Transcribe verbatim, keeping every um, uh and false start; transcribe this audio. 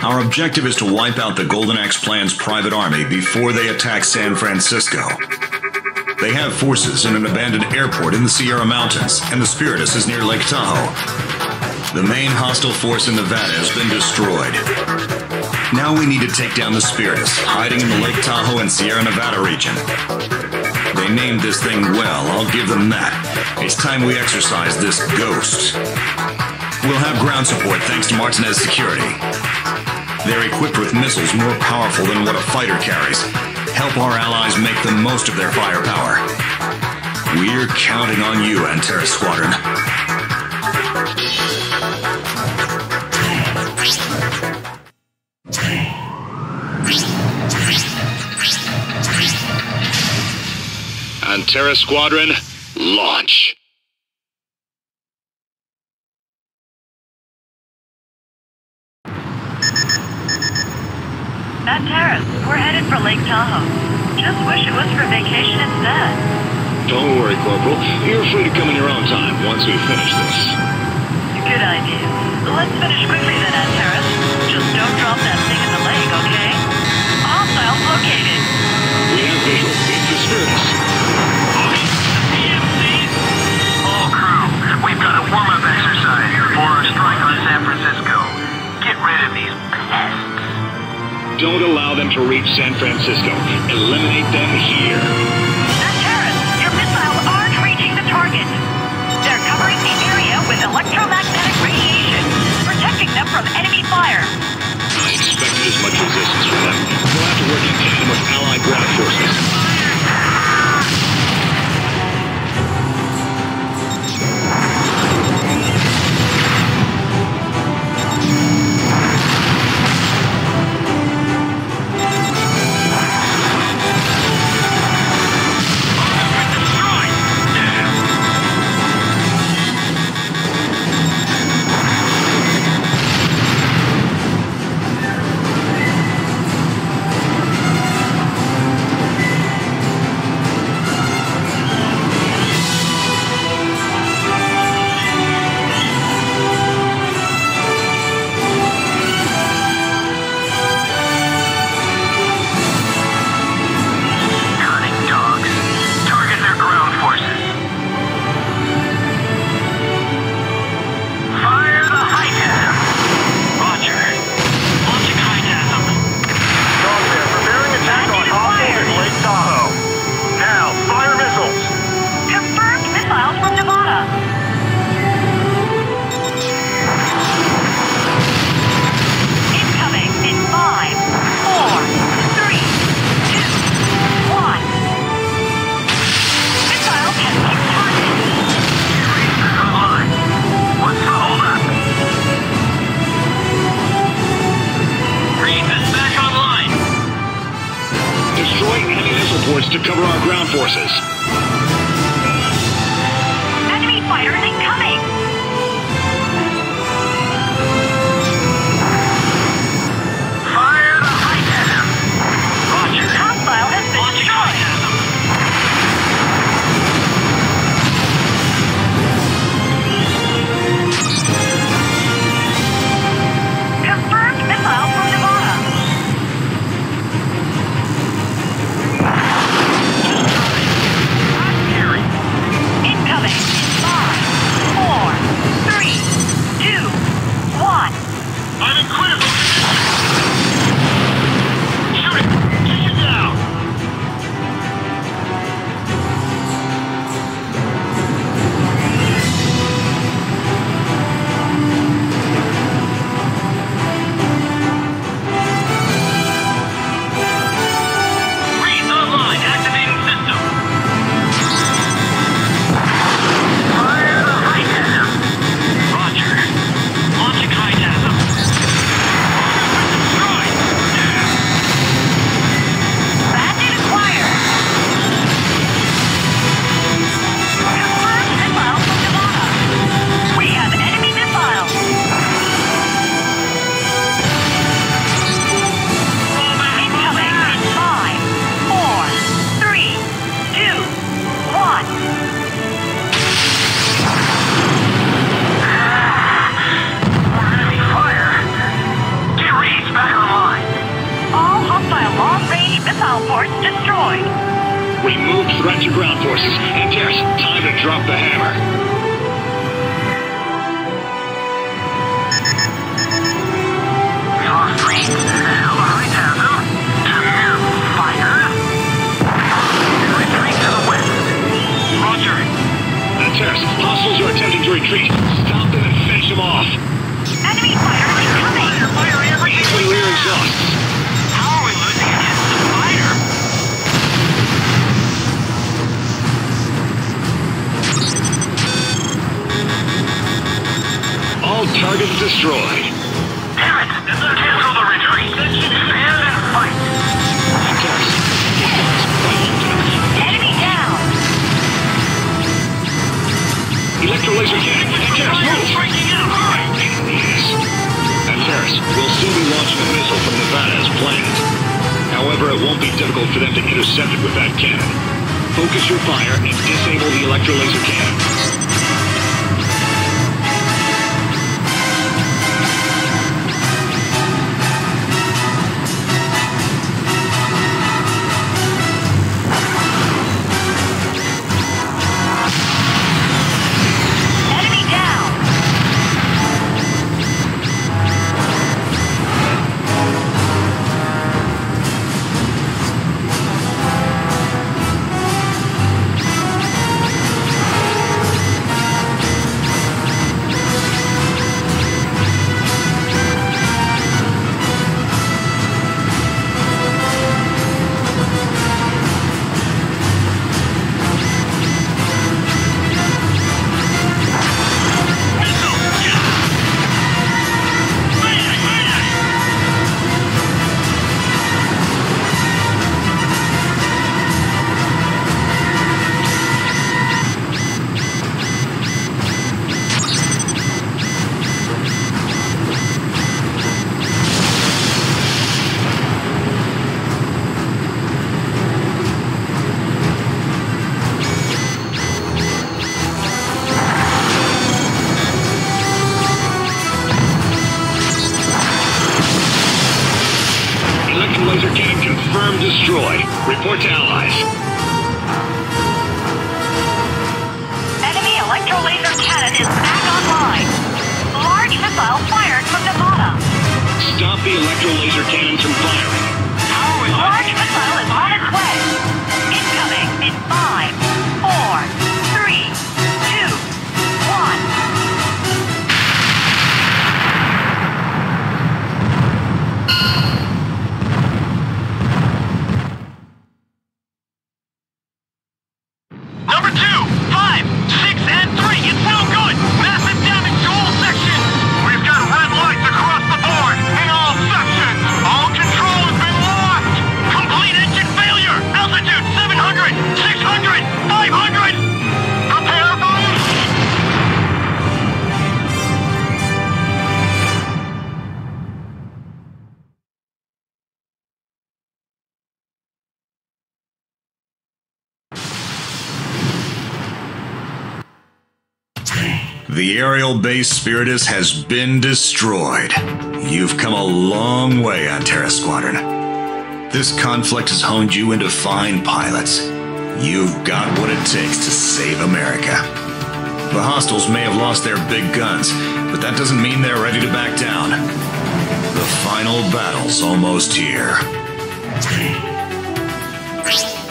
Our objective is to wipe out the Golden Axe Plan's private army before they attack San Francisco. They have forces in an abandoned airport in the Sierra Mountains, and the Spiridus is near Lake Tahoe. The main hostile force in Nevada has been destroyed. Now we need to take down the Spiridus, hiding in the Lake Tahoe and Sierra Nevada region. They named this thing well, I'll give them that. It's time we exercise this ghost. We'll have ground support thanks to Martinez security. They're equipped with missiles more powerful than what a fighter carries. Help our allies make the most of their firepower. We're counting on you, Antares Squadron. Antares Squadron, launch. Antares, we're headed for Lake Tahoe. Just wish it was for vacation instead. Don't worry, Corporal. You're free to come in your own time once we finish this. Good idea. Let's finish quickly then, Antares. Just don't drop that thing in the lake, okay? Hostiles located. We have visual. It's the Spiridus. P M C? All crew, we've got a warm-up exercise before our strike on San Francisco. Get rid of these pests. Don't allow them to reach San Francisco. Eliminate them here. Antares, your missiles aren't reaching the target. They're covering the area with electromagnetic radiation, protecting them from enemy fire. I expected as much resistance from them. We'll have to work in tandem with Allied ground forces. To cover our ground forces. Enemy fighters incoming! Fire the height at him! Roger. Hostile has been destroyed! Confirmed missile from Nevada. drop the hammer. We lost three. Behind Tahoe. To mere fire. Retreat to the west. Roger. Antares, hostiles are attempting to retreat. Stop them and finish them off. Enemy fire incoming! Fire, fire, everything we Clear have. exhausts. How are we losing against the fire? All targets destroyed. Damn it! Cancel the retreat. Stand and fight. Antares, Enemy down! electrolaser cannon. Antares, move! Breaking out. Yes. Antares, we'll soon be launching a missile from Nevada as planned. However, it won't be difficult for them to intercept it with that cannon. Focus your fire and disable the electrolaser cannon. Enemy down! Electrolaser cannon confirmed destroyed. Report to allies. Enemy electrolaser cannon is back online. Large missile fired from Nevada. Stop the electrolaser cannon from firing. How are we Large losing? missile is on its way. Incoming in five, four, three, two, one. Number two, five, six, and three. It's no good. Massive damage to all sections. We've got red lights across the board in all sections. All control has been lost. Complete engine failure. Altitude seven hundred, six hundred, five hundred. Prepare for The aerial base Spiridus has been destroyed. You've come a long way, Antares Squadron. This conflict has honed you into fine pilots. You've got what it takes to save America. The hostiles may have lost their big guns, but that doesn't mean they're ready to back down. The final battle's almost here.